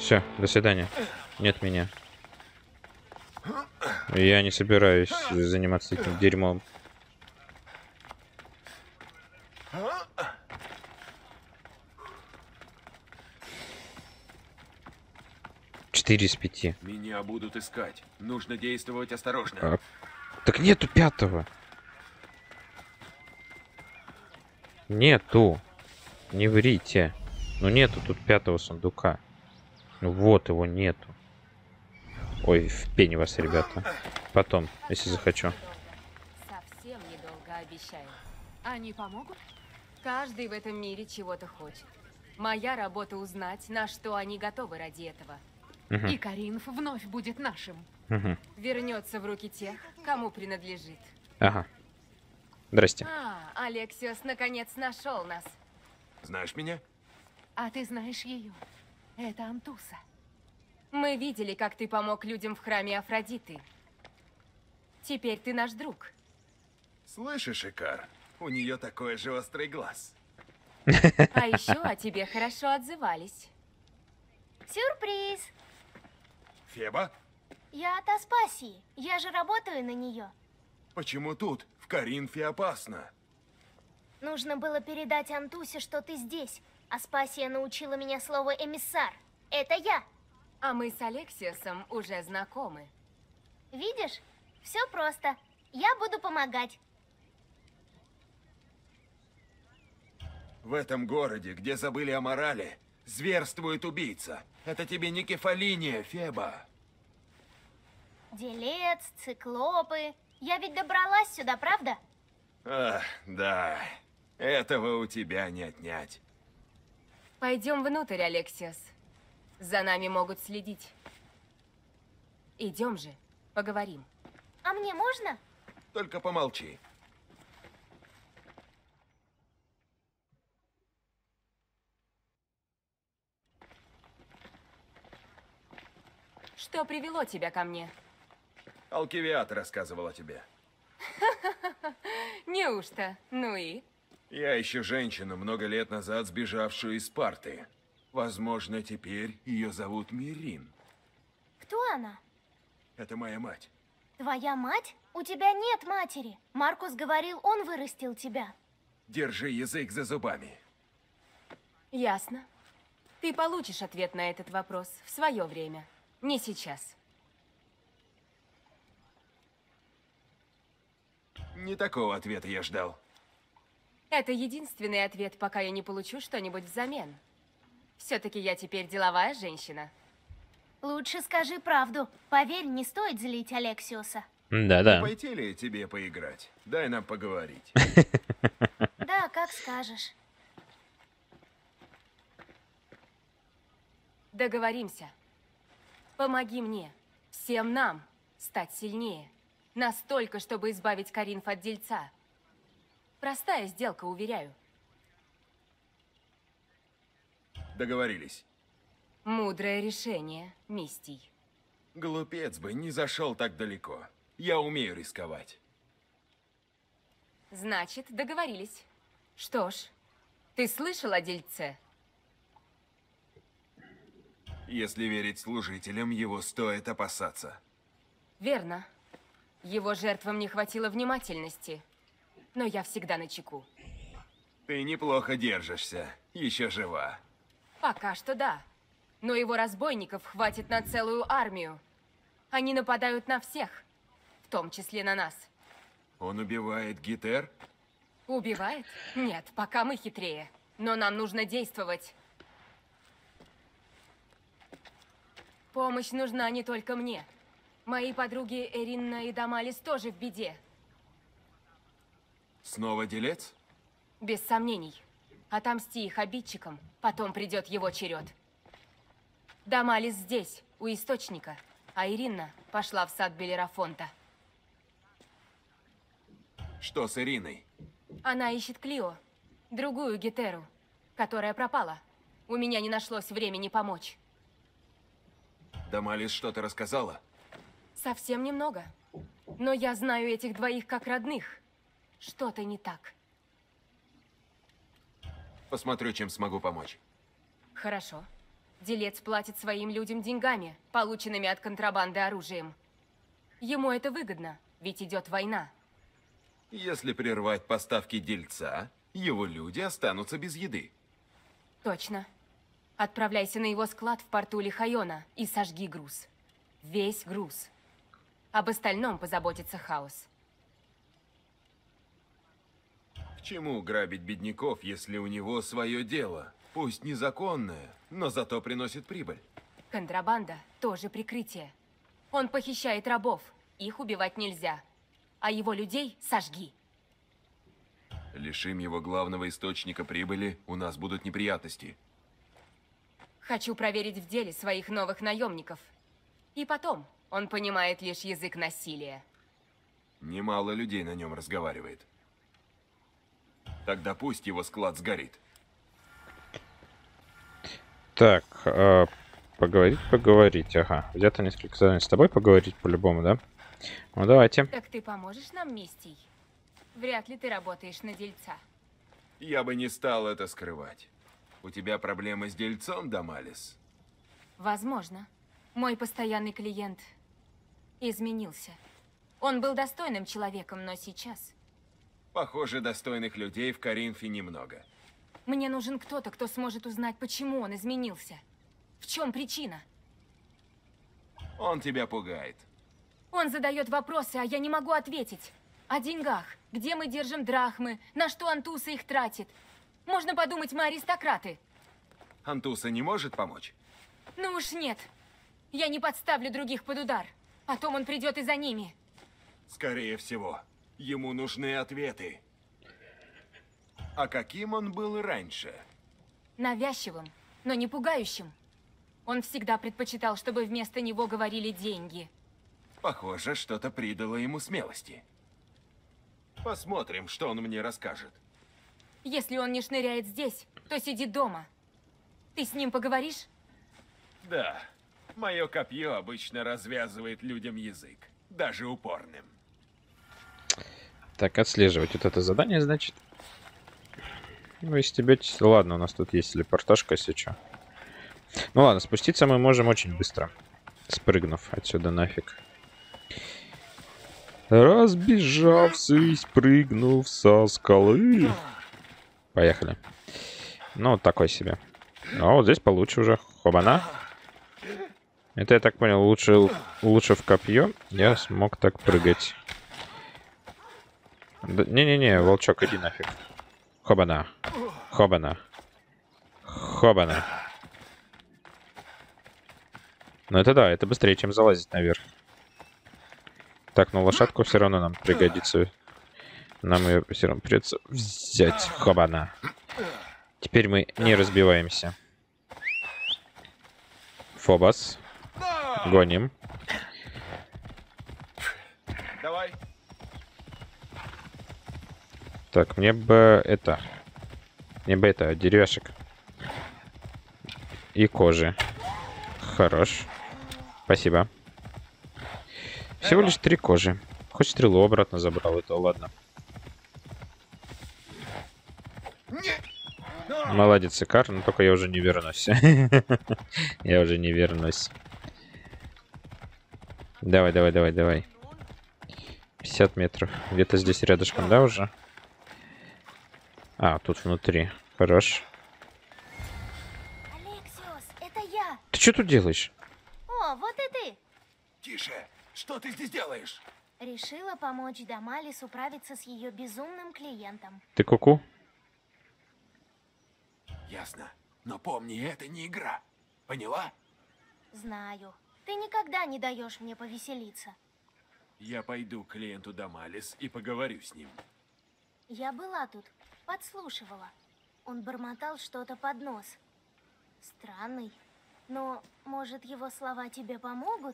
A: Все, до свидания. Нет меня. Я не собираюсь заниматься этим дерьмом. Четыре из пяти.
B: Меня будут искать. Нужно действовать осторожно.
A: А, так нету пятого. Нету. Не врите. Ну нету тут пятого сундука. Ну вот его нету. Ой, в пень вас, ребята. Потом, если захочу.
H: Совсем недолго, обещаю. Они помогут? Каждый в этом мире чего-то хочет. Моя работа узнать, на что они готовы ради этого.
A: Угу.
H: И Каринф вновь будет нашим.
A: Угу.
H: Вернется в руки тех, кому принадлежит.
A: Ага. Здрасте.
H: А, Алексиос наконец нашел нас.
B: Знаешь меня?
H: А ты знаешь ее? Это Антуса. Мы видели, как ты помог людям в храме Афродиты. Теперь ты наш друг.
B: Слышишь, Икар? У нее такой же острый глаз.
H: А еще о тебе хорошо отзывались.
I: Сюрприз!
B: Феба?
I: Я от Аспасии. Я же работаю на нее.
B: Почему тут? В Каринфе опасно.
I: Нужно было передать Антусе, что ты здесь. Аспасия научила меня слово «эмиссар». Это я.
H: А мы с Алексиосом уже знакомы.
I: Видишь? Все просто. Я буду помогать.
B: В этом городе, где забыли о морали, зверствует убийца. Это тебе не кефалиния, Феба.
I: Делец, циклопы. Я ведь добралась сюда, правда?
B: Ах, да. Этого у тебя не отнять.
H: Пойдем внутрь, Алексиос. За нами могут следить. Идем же, поговорим.
I: А мне можно?
B: Только помолчи.
H: Что привело тебя ко мне?
B: Алкивиат рассказывал о тебе.
H: Неужто? Ну и?
B: Я ищу женщину, много лет назад сбежавшую из Спарты. Возможно, теперь ее зовут Мирин.
I: Кто она?
B: Это моя мать.
I: Твоя мать? У тебя нет матери. Маркус говорил, он вырастил тебя.
B: Держи язык за зубами.
H: Ясно. Ты получишь ответ на этот вопрос в свое время. Не сейчас.
B: Не такого ответа я ждал.
H: Это единственный ответ, пока я не получу что-нибудь взамен. Все-таки я теперь деловая женщина.
I: Лучше скажи правду. Поверь, не стоит злить Алексиоса.
A: Да-да.
B: Пойти ли тебе поиграть? Дай нам поговорить.
I: Да, как скажешь.
H: Договоримся. Помоги мне, всем нам, стать сильнее. Настолько, чтобы избавить Каринф от дельца. Простая сделка, уверяю.
B: Договорились.
H: Мудрое решение, Мистий.
B: Глупец бы не зашел так далеко. Я умею рисковать.
H: Значит, договорились. Что ж, ты слышал о дельце?
B: Если верить служителям, его стоит опасаться.
H: Верно. Его жертвам не хватило внимательности. Но я всегда начеку.
B: Ты неплохо держишься. Еще жива.
H: Пока что да. Но его разбойников хватит на целую армию. Они нападают на всех, в том числе на нас.
B: Он убивает Гетер?
H: Убивает? Нет, пока мы хитрее. Но нам нужно действовать. Помощь нужна не только мне. Мои подруги Эринна и Дамалис тоже в беде.
B: Снова делец?
H: Без сомнений. Отомсти их обидчикам, потом придет его черед. Дамалис здесь, у источника, а Иринна пошла в сад Белерафонта.
B: Что с Ириной?
H: Она ищет Клио, другую Гетеру, которая пропала. У меня не нашлось времени помочь.
B: Дамалис что-то рассказала?
H: Совсем немного. Но я знаю этих двоих как родных. Что-то не так.
B: Посмотрю, чем смогу помочь.
H: Хорошо. Делец платит своим людям деньгами, полученными от контрабанды оружием. Ему это выгодно, ведь идет война.
B: Если прервать поставки дельца, его люди останутся без еды.
H: Точно. Отправляйся на его склад в порту Лихайона и сожги груз. Весь груз. Об остальном позаботится Хаос.
B: К чему грабить бедняков, если у него свое дело? Пусть незаконное, но зато приносит прибыль.
H: Контрабанда тоже прикрытие. Он похищает рабов, их убивать нельзя. А его людей сожги.
B: Лишим его главного источника прибыли, у нас будут неприятности.
H: Хочу проверить в деле своих новых наемников. И потом, он понимает лишь язык насилия.
B: Немало людей на нем разговаривает. Тогда пусть его склад сгорит.
A: Так, э, поговорить, поговорить. Ага, где-то несколько заданий с тобой поговорить по-любому, да? Ну, давайте.
H: Так ты поможешь нам, Мистий? Вряд ли ты работаешь на дельца.
B: Я бы не стал это скрывать. У тебя проблемы с дельцом, Дамалис?
H: Возможно. Мой постоянный клиент изменился. Он был достойным человеком, но сейчас...
B: Похоже, достойных людей в Коринфе немного.
H: Мне нужен кто-то, кто сможет узнать, почему он изменился. В чем причина?
B: Он тебя пугает.
H: Он задает вопросы, а я не могу ответить. О деньгах. Где мы держим драхмы? На что Антуса их тратит? Можно подумать, мы аристократы.
B: Антуса не может помочь?
H: Ну уж нет. Я не подставлю других под удар. Потом он придет и за ними.
B: Скорее всего. Ему нужны ответы. А каким он был раньше?
H: Навязчивым, но не пугающим. Он всегда предпочитал, чтобы вместо него говорили деньги.
B: Похоже, что-то придало ему смелости. Посмотрим, что он мне расскажет.
H: Если он не шныряет здесь, то сидит дома. Ты с ним поговоришь?
B: Да. Мое копье обычно развязывает людям язык. Даже упорным.
A: Так, отслеживать вот это задание, значит. Ну, если тебе... Ладно, у нас тут есть телепортажка, если что. Ну ладно, спуститься мы можем очень быстро. Спрыгнув отсюда нафиг. Разбежавшись, прыгнув со скалы. Поехали. Ну, вот такой себе. А вот здесь получше уже. Хобана. Это, я так понял, лучше, лучше в копье я смог так прыгать. Не-не-не, волчок, иди нафиг. Хобана. Хобана. Хобана. Ну это да, это быстрее, чем залазить наверх. Так, ну лошадку все равно нам пригодится. Нам ее все равно придется взять. Хобана. Теперь мы не разбиваемся. Фобос. Гоним.
B: Давай.
A: Так, мне бы это... Мне бы это, деревяшек. И кожи. Хорош. Спасибо. Всего лишь три кожи. Хоть стрелу обратно забрал, это ладно. Молодец, Икар, но только я уже не вернусь. Я уже не вернусь. Давай, давай, давай, давай. пятьдесят метров. Где-то здесь рядышком, да, уже? А, тут внутри. Хорош.
I: Алексиос, это я.
A: Ты что тут делаешь?
I: О, вот и ты.
B: Тише. Что ты здесь делаешь?
I: Решила помочь Дамалис управиться с ее безумным клиентом.
A: Ты ку-ку?
B: Ясно. Но помни, это не игра. Поняла?
I: Знаю. Ты никогда не даешь мне повеселиться.
B: Я пойду к клиенту Дамалис и поговорю с ним.
I: Я была тут, подслушивала. Он бормотал что-то под нос. Странный. Но, может, его слова тебе помогут?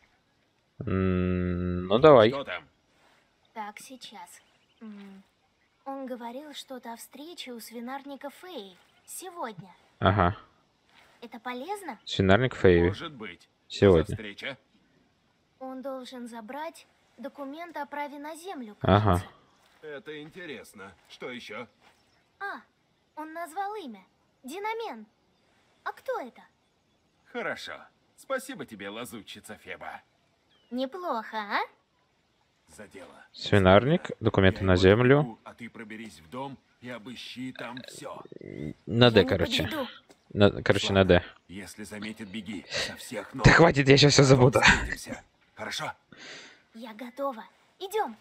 A: М, Ну, давай.
B: Что там?
I: Так, сейчас. М, Он говорил что-то о встрече у свинарника Феи. Сегодня.
A: Ага.
I: Это полезно?
A: Свинарник Фейви.
B: Может быть.
A: Сегодня.
B: За встреча?
I: Он должен забрать документ о праве на землю,
A: Ага.
I: кажется.
B: Это интересно. Что еще?
I: А, он назвал имя. Динамен. А кто это?
B: Хорошо. Спасибо тебе, лазутчица Феба.
I: Неплохо, а?
B: За дело.
A: Свинарник, документы
B: Я
A: на
B: его
A: землю.
B: отвлеку, а ты проберись в дом и обыщи там все.
A: На Д,
I: Я не
A: короче.
I: подведу.
A: На- короче, на Д.
B: Если заметит, беги. Со всех ног.
A: Да хватит, я сейчас все забуду.
B: Встретимся. Хорошо?
I: Я готова. Идем.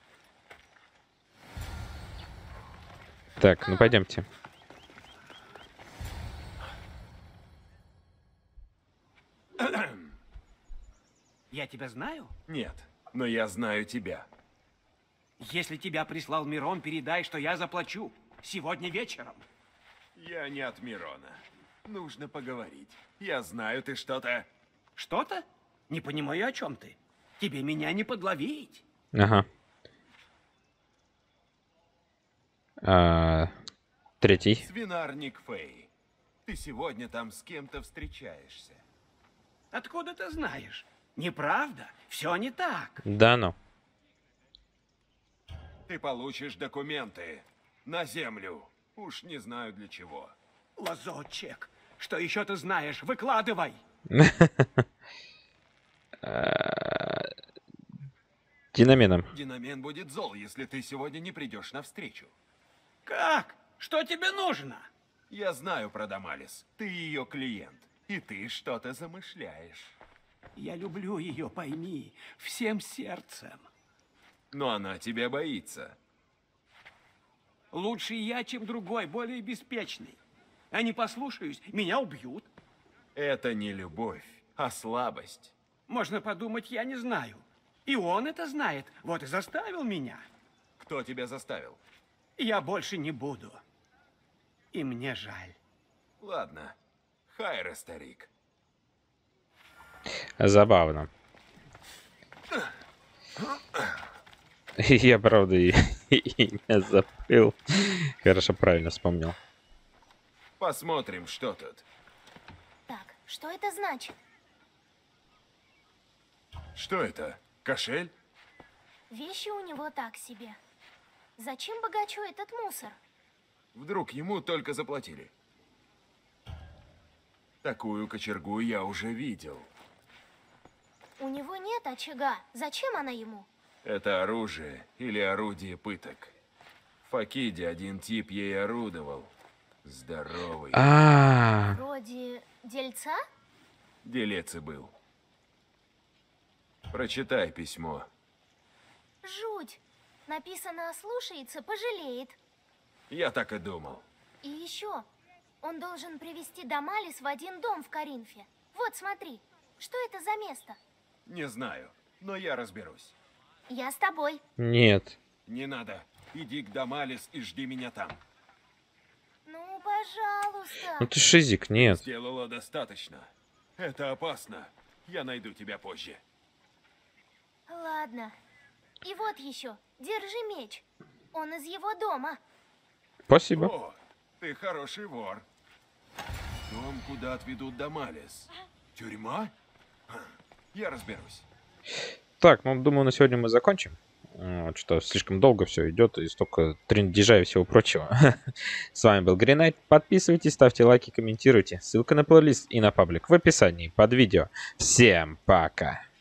A: Так, ну пойдемте.
F: Я тебя знаю?
B: Нет, но я знаю тебя.
F: Если тебя прислал Мирон, передай, что я заплачу. Сегодня вечером.
B: Я не от Мирона. Нужно поговорить. Я знаю, ты что-то...
F: Что-то? Не понимаю, о чем ты. Тебе меня не подловить.
A: Ага. А, третий.
B: Свинарник Фэй. Ты сегодня там с кем-то встречаешься.
F: Откуда ты знаешь? Неправда. Все не так.
A: Да ну.
B: Ты получишь документы на землю. Уж не знаю для чего.
F: Лазотчик, что еще ты знаешь? Выкладывай.
A: Динаменом.
B: Динамен будет зол, если ты сегодня не придешь навстречу.
F: Как? Что тебе нужно?
B: Я знаю про Дамалис. Ты ее клиент. И ты что-то замышляешь.
F: Я люблю ее, пойми, всем сердцем.
B: Но она тебя боится.
F: Лучше я, чем другой, более беспечный. А не послушаюсь, меня убьют.
B: Это не любовь, а слабость.
F: Можно подумать, я не знаю. И он это знает, вот и заставил меня.
B: Кто тебя заставил?
F: Я больше не буду. И мне жаль.
B: Ладно. Хайра, старик.
A: Забавно. Я, правда, и имя забыл. Хорошо, правильно вспомнил.
B: Посмотрим, что тут.
I: Так, что это значит?
B: Что это? Кошель?
I: Вещи у него так себе. Зачем богачу этот мусор?
B: Вдруг ему только заплатили? Такую кочергу я уже видел.
I: У него нет очага. Зачем она ему?
B: Это оружие или орудие пыток. В Факиде один тип ей орудовал. Здоровый.
A: А,
I: Вроде дельца?
B: Делец и был. Прочитай письмо.
I: Жуть. Написано «ослушается, пожалеет».
B: Я так и думал.
I: И еще, он должен привести Дамалис в один дом в Каринфе. Вот, смотри, что это за место?
B: Не знаю, но я разберусь.
I: Я с тобой.
A: нет.
B: Не надо. Иди к Дамалис и жди меня там.
I: Ну, пожалуйста.
A: Ну ты шизик, нет.
B: Сделала достаточно. Это опасно. Я найду тебя позже.
I: Ладно. И вот еще, держи меч. Он из его дома.
A: Спасибо.
B: О, ты хороший вор. Дом, куда отведут Дамалис. Тюрьма? Ха, я разберусь.
A: Так, ну думаю, на сегодня мы закончим. Вот, что слишком долго все идет и столько трендежа и всего прочего. С вами был Гринайт. Подписывайтесь, ставьте лайки, комментируйте. Ссылка на плейлист и на паблик в описании под видео. Всем пока!